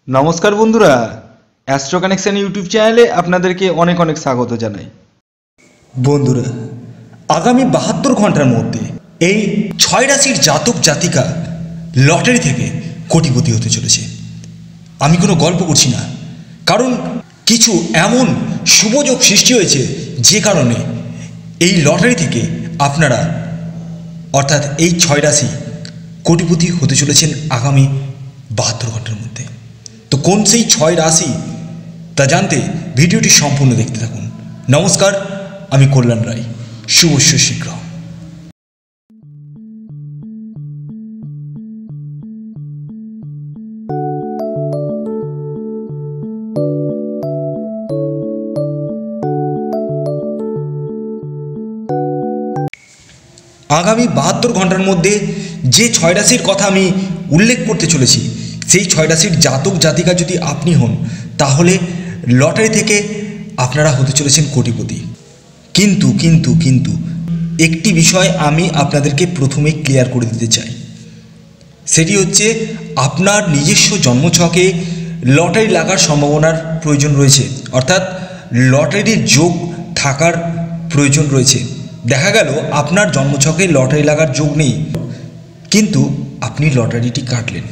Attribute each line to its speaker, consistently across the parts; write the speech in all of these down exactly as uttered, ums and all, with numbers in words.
Speaker 1: नमस्कार बंधुरा astro connection YouTube चैनले आपनादेरके अनेक अनेक स्वागत जानाई।
Speaker 2: बंधुरा आगामी बाहत्तर घंटार मध्य এই ছয় রাশির জাতক জাতিকা লটারি থেকে কোটিপতি হতে চলেছে। আমি কোনো গল্প করছি না, কারণ কিছু এমন শুভযোগ সৃষ্টি হয়েছে যে কারণে এই লটারি থেকে আপনারা অর্থাৎ এই ছয় রাশি কোটিপতি হতে চলেছেন আগামী বাহাত্তর ঘন্টার মধ্যে। তো কোন সেই ছয় রাশি তা জানতে ভিডিওটি সম্পূর্ণ দেখতে থাকুন। নমস্কার, আমি কল্যাণ রায়। শুভস্য শীঘ্র। আগামী বাহাত্তর ঘন্টার মধ্যে যে ছয় রাশির কথা আমি উল্লেখ করতে চলেছি, সেই ছয় রাশির জাতক জাতিকা যদি আপনি হন, তাহলে লটারি থেকে আপনারা হতে চলেছেন কোটিপতি। কিন্তু কিন্তু কিন্তু একটি বিষয় আমি আপনাদেরকে প্রথমে ক্লিয়ার করে দিতে চাই, সেটি হচ্ছে আপনার নিজস্ব জন্মছকে লটারি লাগার সম্ভাবনার প্রয়োজন রয়েছে, অর্থাৎ লটারির যোগ থাকার প্রয়োজন রয়েছে। দেখা গেল আপনার জন্মছকে লটারি লাগার যোগ নেই, কিন্তু আপনি লটারিটি কাটলেন,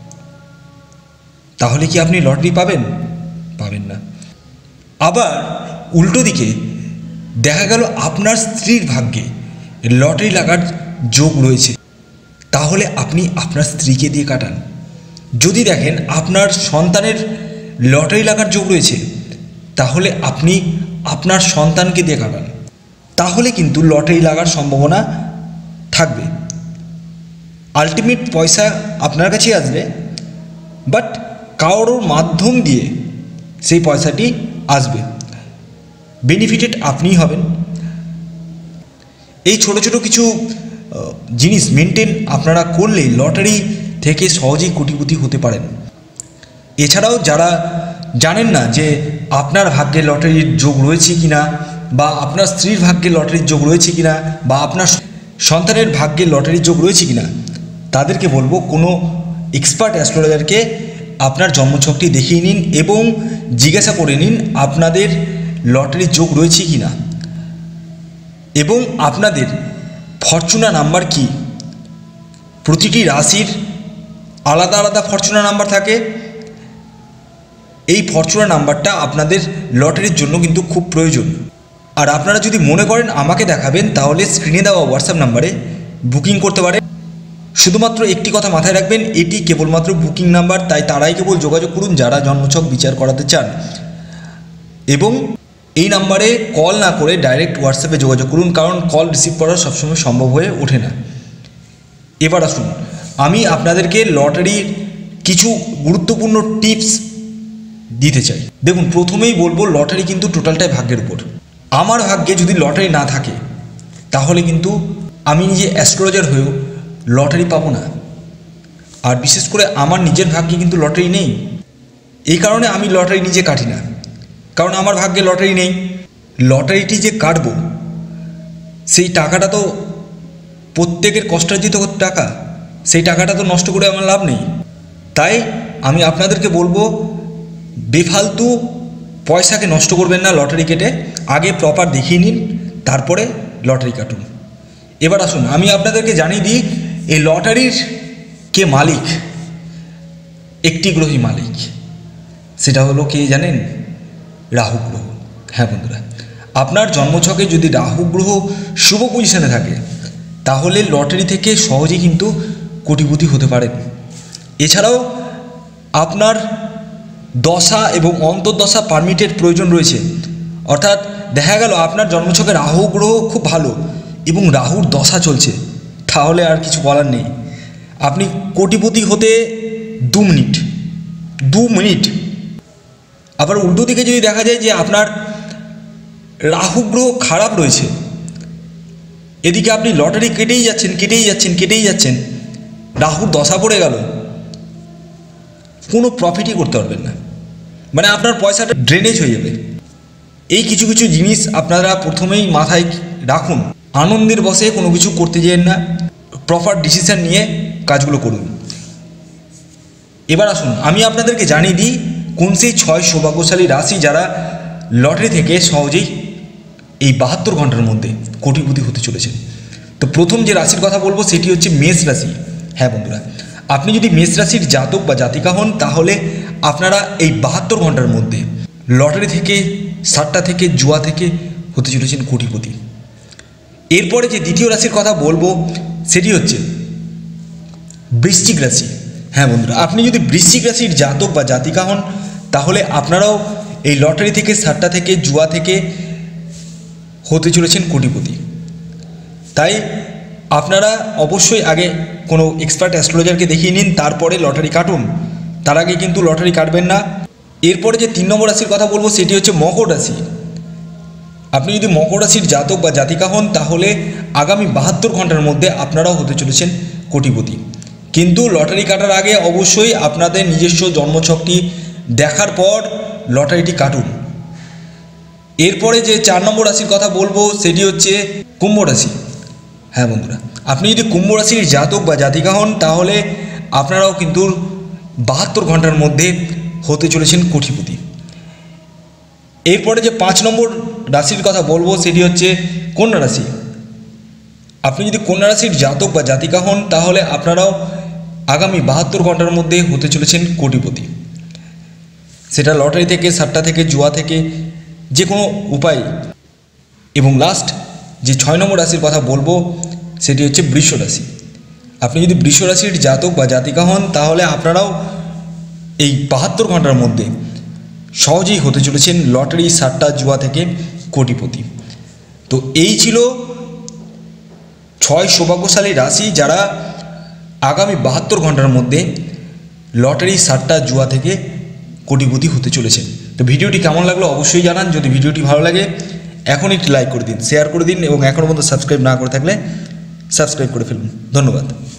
Speaker 2: তাহলে কি আপনি লটারি পাবেন? পাবেন না। আবার উল্টো দিকে দেখা গেল আপনার স্ত্রীর ভাগ্যে লটারি লাগার যোগ রয়েছে, তাহলে আপনি আপনার স্ত্রীকে দিয়ে কাটান। যদি দেখেন আপনার সন্তানের লটারি লাগার যোগ রয়েছে, তাহলে আপনি আপনার সন্তানকে দিয়ে কাটান, তাহলে কিন্তু লটারি লাগার সম্ভাবনা থাকবে। আলটিমেট পয়সা আপনার কাছেই আসবে, বাট কারোর মাধ্যম দিয়ে সেই পয়সাটি আসবে, বেনিফিটেড আপনিই হবেন। এই ছোট ছোট কিছু জিনিস মেনটেন আপনারা করলে লটারি থেকে সহজেই কোটিপতি হতে পারেন। এছাড়াও যারা জানেন না যে আপনার ভাগ্যে লটারির যোগ রয়েছে কিনা, বা আপনার স্ত্রীর ভাগ্যে লটারির যোগ রয়েছে কিনা, বা আপনার সন্তানের ভাগ্যে লটারির যোগ রয়েছে কিনা, তাদেরকে বলবো কোনো এক্সপার্ট অ্যাস্ট্রোলজারকে আপনার জন্মছকটি দেখিয়ে নিন এবং জিজ্ঞাসা করে নিন আপনাদের লটারির যোগ রয়েছে কিনা, এবং আপনাদের ফরচুনা নাম্বার কি। প্রতিটি রাশির আলাদা আলাদা ফরচুনা নাম্বার থাকে। এই ফরচুনা নাম্বারটা আপনাদের লটারির জন্য কিন্তু খুব প্রয়োজন। আর আপনারা যদি মনে করেন আমাকে দেখাবেন, তাহলে স্ক্রিনে দেওয়া হোয়াটসঅ্যাপ নাম্বারে বুকিং করতে পারেন। শুধুমাত্র একটি কথা মাথায় রাখবেন, এটি কেবলমাত্র বুকিং নাম্বার, তাই তারাই কেবল যোগাযোগ করুন যারা জন্মছক বিচার করাতে চান, এবং এই নাম্বারে কল না করে ডাইরেক্ট হোয়াটসঅ্যাপে যোগাযোগ করুন, কারণ কল রিসিভ করা সবসময় সম্ভব হয়ে ওঠে না। এবার আসুন, আমি আপনাদেরকে লটারির কিছু গুরুত্বপূর্ণ টিপস দিতে চাই। দেখুন, প্রথমেই বলবো লটারি কিন্তু টোটালটাই ভাগ্যের উপর। আমার ভাগ্যে যদি লটারি না থাকে, তাহলে কিন্তু আমি নিজে অ্যাস্ট্রোলজার হয়েও লটারি পাবো না। আর বিশেষ করে আমার নিজের ভাগ্যে কিন্তু লটারি নেই, এই কারণে আমি লটারি নিজে কাটি না, কারণ আমার ভাগ্যে লটারি নেই। লটারিটি যে কাটবো, সেই টাকাটা তো প্রত্যেকের কষ্টার্জিত টাকা, সেই টাকাটা তো নষ্ট করে আমার লাভ নেই। তাই আমি আপনাদেরকে বলবো, বেফালতু পয়সাকে নষ্ট করবেন না লটারি কেটে। আগে প্রপার দেখিয়ে নিন, তারপরে লটারি কাটুন। এবার আসুন, আমি আপনাদেরকে জানিয়ে দিই এই লটারির কে মালিক। একটি গ্রহই মালিক, সেটা হলো কে জানেন? রাহু গ্রহ। হ্যাঁ বন্ধুরা, আপনার জন্মছকে যদি রাহু গ্রহ শুভ পজিশনে থাকে, তাহলে লটারি থেকে সহজেই কিন্তু কোটিপতি হতে পারেন। এছাড়াও আপনার দশা এবং অন্তর্দশা পারমিটের প্রয়োজন রয়েছে, অর্থাৎ দেখা গেল আপনার জন্মছকে রাহু গ্রহ খুব ভালো এবং রাহুর দশা চলছে, তাহলে আর কিছু বলার নেই, আপনি কোটিপতি হতে দু মিনিট দু মিনিট আবার উল্টো দিকে যদি দেখা যায় যে আপনার রাহু গ্রহ খারাপ রয়েছে, এদিকে আপনি লটারি কেটেই যাচ্ছেন কেটেই যাচ্ছেন কেটেই যাচ্ছেন, রাহুর দশা পড়ে গেল, কোনো প্রফিটই করতে পারবেন না, মানে আপনার পয়সাটা ড্রেনেজ হয়ে যাবে। এই কিছু কিছু জিনিস আপনারা প্রথমেই মাথায় রাখুন। আনন্দের বশে কোনো কিছু করতে যেন না, প্রপার ডিসিশন নিয়ে কাজগুলো করুন। এবার আসুন আমি আপনাদেরকে জানিয়ে দিই কোন সেই ছয় সৌভাগ্যশালী রাশি যারা লটারি থেকে সহজেই এই বাহাত্তর ঘন্টার মধ্যে কোটিপতি হতে চলেছেন। তো প্রথম যে রাশির কথা বলবো সেটি হচ্ছে মেষ রাশি। হ্যাঁ বন্ধুরা, আপনি যদি মেষ রাশির জাতক বা জাতিকা হন তাহলে আপনারা এই বাহাত্তর ঘন্টার মধ্যে লটারি থেকে, সাট্টা থেকে, জুয়া থেকে হতে চলেছেন কোটিপতি। এরপরে যে দ্বিতীয় রাশির কথা বলবো সেটি হচ্ছে বৃশ্চিক রাশি। হ্যাঁ বন্ধুরা, আপনি যদি বৃশ্চিক রাশির জাতক বা জাতিকা হন তাহলে আপনারাও এই লটারি থেকে, সাট্টা থেকে, জুয়া থেকে হতে চলেছেন কোটিপতি। তাই আপনারা অবশ্যই আগে কোনো এক্সপার্ট অ্যাস্ট্রোলজারকে দেখিয়ে নিন, তারপরে লটারি কাটুন। তার আগে কিন্তু লটারি কাটবেন না। এরপরে যে তিন নম্বর রাশির কথা বলবো সেটি হচ্ছে মকর রাশি। আপনি যদি মকর রাশির জাতক বা জাতিকা হন তাহলে আগামী বাহাত্তর ঘন্টার মধ্যে আপনারাও হতে চলেছেন কোটিপতি। কিন্তু লটারি কাটার আগে অবশ্যই আপনাদের নিজস্ব জন্মছকটি দেখার পর লটারিটি কাটুন। এরপরে যে চার নম্বর রাশির কথা বলবো সেটি হচ্ছে কুম্ভ রাশি। হ্যাঁ বন্ধুরা, আপনি যদি কুম্ভ রাশির জাতক বা জাতিকা হন তাহলে আপনারাও কিন্তু বাহাত্তর ঘন্টার মধ্যে হতে চলেছেন কোটিপতি। এরপরে যে পাঁচ নম্বর রাশির কথা বলবো সেটি হচ্ছে কন্যা রাশি। আপনি যদি কন্যা রাশির জাতক বা জাতিকা হন তাহলে আপনারাও আগামী বাহাত্তর ঘন্টার মধ্যে হতে চলেছেন কোটিপতি। সেটা লটারি থেকে, সাট্টা থেকে, জুয়া থেকে, যে কোনো উপায়। এবং লাস্ট যে ছয় নম্বর রাশির কথা বলবো সেটি হচ্ছে বৃষ রাশি। আপনি যদি বৃষ রাশির জাতক বা জাতিকা হন তাহলে আপনারাও এই বাহাত্তর ঘন্টার মধ্যে সহজেই হতে চলেছেন লটারি, সাট্টা, জুয়া থেকে কোটিপতি। তো এই ছিল ছয় সৌভাগ্যশালী রাশি যারা আগামী বাহাত্তর ঘন্টার মধ্যে লটারি, সাট্টা, জুয়া থেকে কোটিপতি হতে চলেছেন। তো ভিডিওটি কেমন লাগলো অবশ্যই জানান। যদি ভিডিওটি ভালো লাগে এখনই একটি লাইক করে দিন, শেয়ার করে দিন এবং এখনও পর্যন্ত সাবস্ক্রাইব না করে থাকলে সাবস্ক্রাইব করে ফেলুন। ধন্যবাদ।